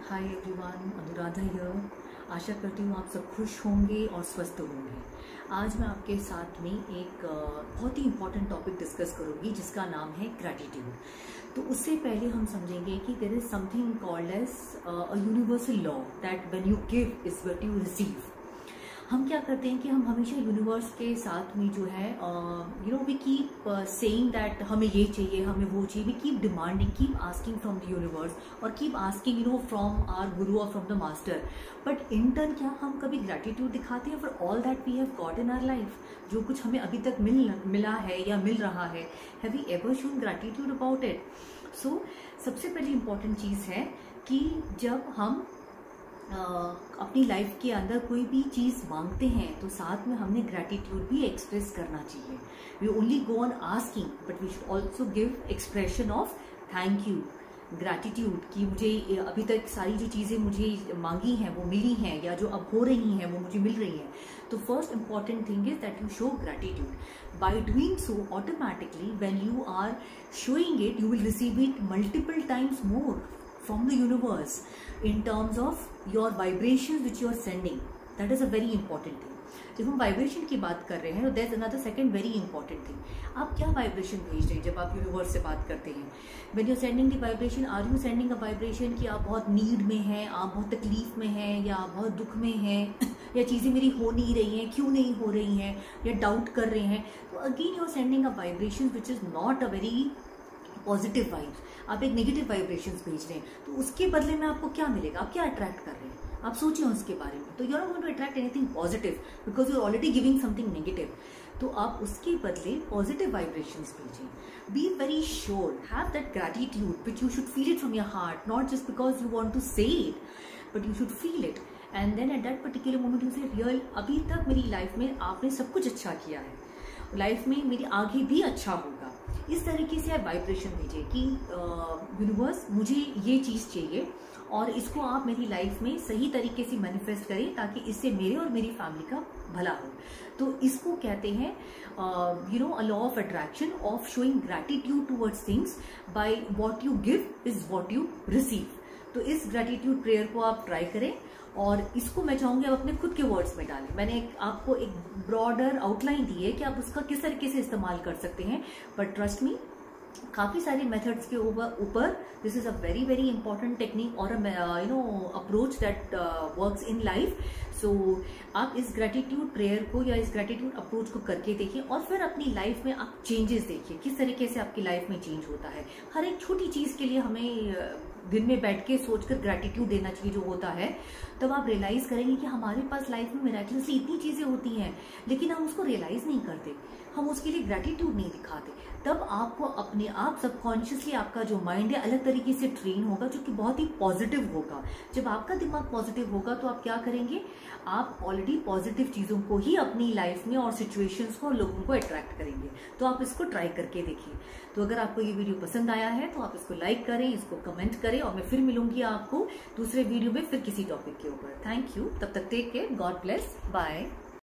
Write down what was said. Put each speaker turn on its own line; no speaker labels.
Hi everyone, Anuradha here. आशा करती हूँ आप सब खुश होंगे और स्वस्थ होंगे। आज मैं आपके साथ में एक बहुत ही इम्पॉर्टेंट टॉपिक डिस्कस करूँगी जिसका नाम है ग्रैटिट्यूड। तो उससे पहले हम समझेंगे कि there is something called as a universal law that when you give is what you receive. हम क्या करते हैं कि हम हमेशा यूनिवर्स के साथ में जो है वी कीप सेइंग दैट हमें ये चाहिए, हमें वो चाहिए। We keep demanding, keep asking from the universe और keep asking from our guru और from the master. But in turn क्या हम कभी ग्रैटिट्यूड दिखाते हैं for all that we have got in our life? जो कुछ हमें अभी तक मिला है या मिल रहा है, have we ever shown gratitude about it? So सबसे पहली इंपॉर्टेंट चीज़ है कि जब हम अपनी लाइफ के अंदर कोई भी चीज़ मांगते हैं तो साथ में हमने ग्रैटिट्यूड भी एक्सप्रेस करना चाहिए। We only go on asking but we should also give expression of thank you, gratitude कि मुझे अभी तक सारी जो चीज़ें मुझे मांगी हैं वो मिली हैं, या जो अब हो रही हैं वो मुझे मिल रही हैं। तो first important thing is that you show gratitude. By doing so automatically when you are showing it you will receive it multiple times more from the universe in terms of your vibrations which you are sending. That is a very important thing. जब हम vibration की बात कर रहे हैं तो there's another second very important thing. आप क्या वाइब्रेशन भेज रहे हैं जब आप यूनिवर्स से बात करते हैं? When you're sending the vibration, are you sending a vibration कि आप बहुत नीड में हैं, आप बहुत तकलीफ में हैं, या आप बहुत दुख में हैं, या चीज़ें मेरी हो नहीं रही हैं, क्यों नहीं हो रही हैं, या डाउट कर रहे हैं? तो again you are sending a vibration which is not a very positive vibes. आप एक नेगेटिव वाइब्रेशंस भेज रहे हैं, तो उसके बदले में आपको क्या मिलेगा? आप क्या अट्रैक्ट कर रहे हैं? आप सोचिए उसके बारे में। तो you are not going to attract anything positive because you are already giving something negative. तो आप उसके बदले पॉजिटिव वाइब्रेशंस भेजें। Be very sure, have that gratitude which you should feel it from your heart, not just because you want to say it but you should feel it. And then at that particular moment you say real, अभी तक मेरी life में आपने सब कुछ अच्छा किया है, लाइफ में मेरी आगे भी अच्छा होगा। इस तरीके से आप वाइब्रेशन भेजिए कि यूनिवर्स मुझे ये चीज़ चाहिए और इसको आप मेरी लाइफ में सही तरीके से मैनिफेस्ट करें ताकि इससे मेरे और मेरी फैमिली का भला हो। तो इसको कहते हैं a law of attraction of showing gratitude towards things by what you give is what you receive. तो इस ग्रैटिट्यूड प्रेयर को आप ट्राई करें और इसको मैं चाहूंगी आप अपने खुद के वर्ड्स में डालें। मैंने आपको एक ब्रॉडर आउटलाइन दी है कि आप उसका किस तरीके से इस्तेमाल कर सकते हैं, बट ट्रस्ट मी काफ़ी सारे मेथड्स के ऊपर this is a very very important technique और approach that works in life. So आप इस ग्रैटिट्यूड प्रेयर को या इस ग्रैटिट्यूड अप्रोच को करके देखिए और फिर अपनी लाइफ में आप चेंजेस देखिए, किस तरीके से आपकी लाइफ में चेंज होता है। हर एक छोटी चीज़ के लिए हमें दिन में बैठ के सोचकर ग्रैटिट्यूड देना चाहिए जो होता है। तब आप रियलाइज करेंगे कि हमारे पास लाइफ में मिराक्युलसली इतनी चीज़ें होती हैं लेकिन हम उसको रियलाइज नहीं करते, हम उसके लिए ग्रैटिट्यूड नहीं दिखाते। तब आपको अपने आप सबकॉन्शियसली आपका जो माइंड है अलग तरीके से ट्रेन होगा जो कि बहुत ही पॉजिटिव होगा। जब आपका दिमाग पॉजिटिव होगा तो आप क्या करेंगे? आप ऑलरेडी पॉजिटिव चीज़ों को ही अपनी लाइफ में और सिचुएशंस को और लोगों को अट्रैक्ट करेंगे। तो आप इसको ट्राई करके देखिए। तो अगर आपको ये वीडियो पसंद आया है तो आप इसको लाइक करें, इसको कमेंट करें और मैं फिर मिलूंगी आपको दूसरे वीडियो में फिर किसी टॉपिक के ऊपर। Thank you. तब तक take care, God bless, bye.